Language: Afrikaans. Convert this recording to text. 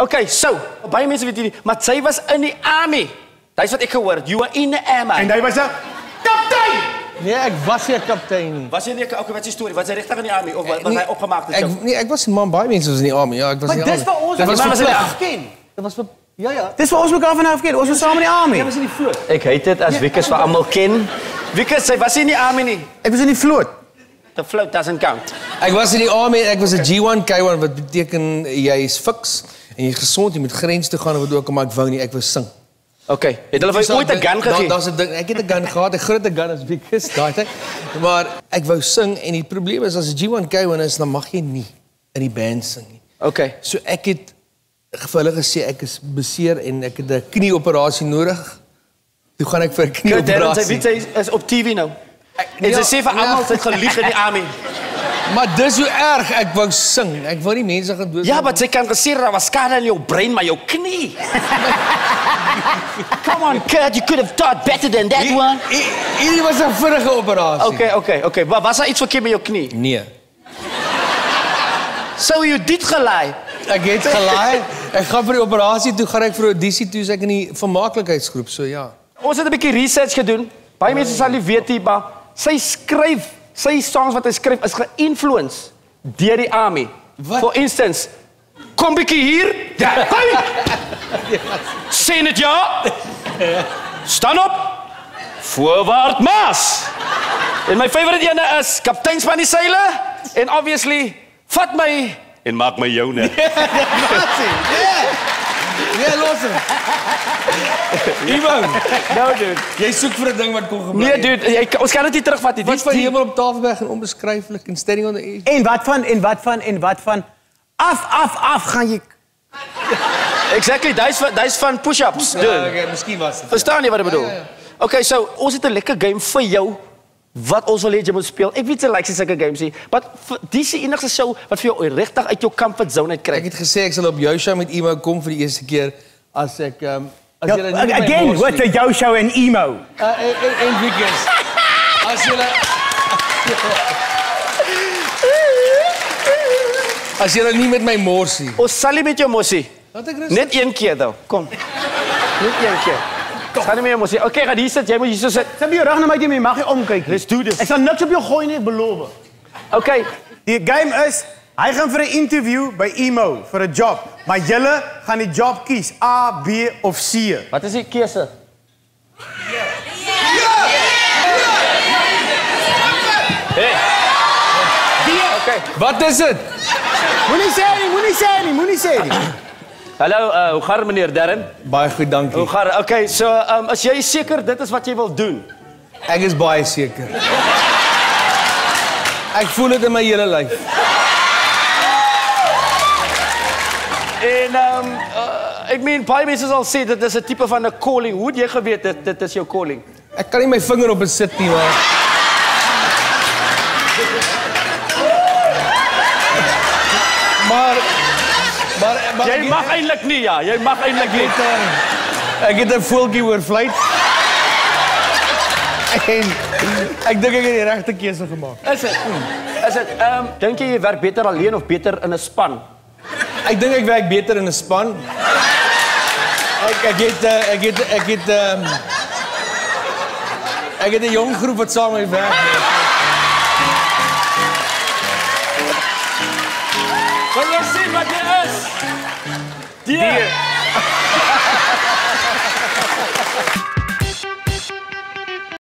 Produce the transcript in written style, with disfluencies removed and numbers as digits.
Okay, so, baie mense weet nie, maar sy was in die army. Dis wat ek gehoor het. You were in the army. En hy was 'n kaptein. Nee, ek was nie 'n kaptein nie. Was jy nie, okay, wat is die storie? Was hy regtig in die army of was hy opgemaak het? Ek was man, baie mense was in die army. Ja, ek was in die army. Maar dis vir ons, dit was was vir hy plig. afken. Dit was vir ja. Dis vir ons mekaar van afken. Ons was saam in die army. Jy was in die vloot. Ek heet dit as Wikus vir almal ken. Wikus, sy was nie in die army nie. Ek was in die vloot. The float doesn't count. Ek was in die army en ek was 'n G1 K1 wat beteken jy is fiks en jy is gesond, jy moet grens toe gaan of wat ook al, maar ek wou nie, ek wou sing. Okay, het hulle vir jou ooit 'n gun gegee? Daar's 'n ding, ek het 'n gun gehad, 'n groter gun as Wikus daai tyd. Maar ek wou sing en die probleem is as 'n G1 K1 is, dan mag jy nie in die band sing nie. Okay. So ek het vir hulle gesê ek is beseer en ek het 'n knieoperasie nodig. Toe gaan ek vir 'n knieoperasie. Sy is op TV nou. En sy sê vir almal sy het gelieg in die army. Maar dis hoe erg ek wou sing. Ek wou nie mense gaan dood. Ja, maar sy kan gesê daar was skade in jou brein, maar jou knie. Come on, Kurt, you could have thought better than that one. Hierdie was 'n vinnige operasie. Okay. Maar was daar iets verkeerd met jou knie? Nee. So you did gelaai. Ek het gelaai. Ek gaan vir die operasie toe, gaan ek vir 'n audisie toe, so ek in die vermaaklikheidsgroep, so ja. Ons het 'n bietjie research gedoen. Baie mense sal nie weet nie, maar sy skryf, sy songs wat hy skryf is ge-influence deur die army. Wat? For instance, kom bietjie hier. Ja, kom. Sê net ja. Staan op. Voorwaarts Maas. En my favorite ene is Kaptein van die seile en obviously vat my en maak my joune. Nee, los hom. Ivan. Nou dude. Jy soek vir 'n ding wat kon gebeur. Nee dude, ons kan dit nie terugvat nie. Wat van Hemel op Tafelberg en onbeskryflik en Standing on the Edge. En wat van af gaan jy. Exactly, dis van push-ups. Ja, okay, miskien was dit. Verstaan jy wat ek bedoel? Ja. Okay, so ons het 'n lekker game vir jou wat ons wil hê jy moet speel. Ek weet jy like sulke games nie, maar dis die enigste show wat vir jou regtig uit jou comfort zone uit kry. Ek het gesê ek sal op jou show met Emo kom vir die eerste keer as ek as Ja, julle nie again, with the Yo Show en emo. en Wikus. As julle nie met my morsie. Ons sal nie met jou mossie. Laat ek rus. Net een keer dan. Kom. Net een keer. Sal nie met jou mossie. Okay, gaan hier sit. Jy moet hier so sit. Sit by jou rug na my toe, jy mag nie omkyk. Let's do this. Ek sal niks op jou gooi nie, beloof. Okay. Die game is, hy gaan vir 'n interview by emo vir 'n job, maar julle gaan die job kies, A, B of C. Wat is die keuse? Hey. Okay. Wat is dit? Moenie sê nie. Hallo, hoe gaan meneer Darren? Baie goed, dankie. Hoe gaan? Okay, so as jy seker dit is wat jy wil doen. Ek is baie seker. Ek voel dit in my hele lyf. En ek meen baie mense sal sê dit is 'n tipe van 'n calling. Hoe het jy geweet dit is jou calling? Ek kan nie my vinger op sit nie, maar maar Jy mag eintlik nie, ja. Jy mag eintlik nie. ek het 'n voeltjie oor vlieg. En ek dink ek het die regte keuse gemaak. Is dit? Is dit dink jy werk beter alleen of beter in 'n span? Ek dink ek werk beter in 'n span. Ek het 'n jong groep wat saam met my werk. Wil jy sien wat jy is? Dier.